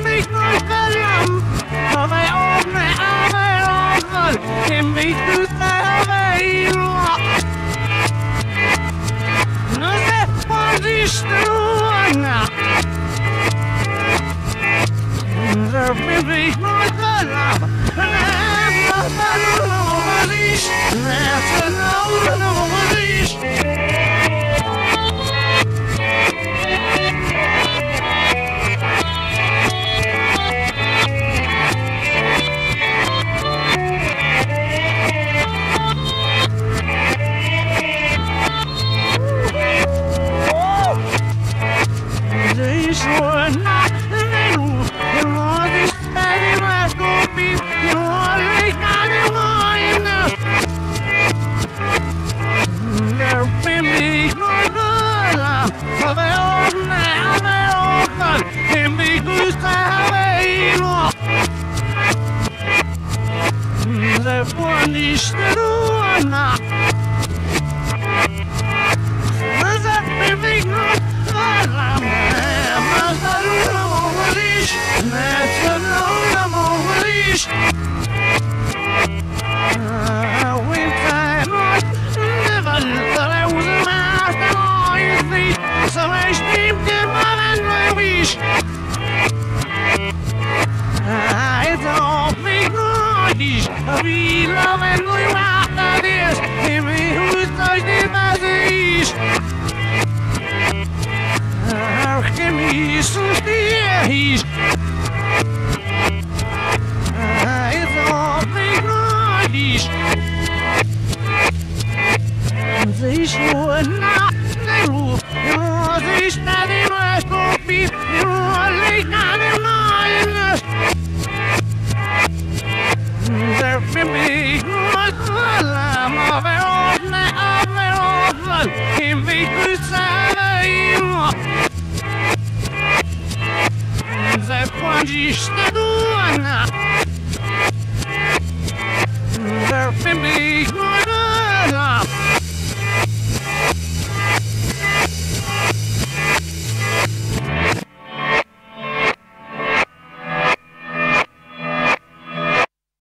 mich nur verlangt, aber ohne Arbeit, im Weg zu sein, nur sehr von sich tun. Der bin ich nur verlangt, nicht ruhen. Das bin ich nur we love and we rock like this. And we who's thirsty by these. Give me some steers. It's all big noise. They should not know. They study my smoke beef. They not in mind. There be much I'm of it in the good side. That one is the one. There be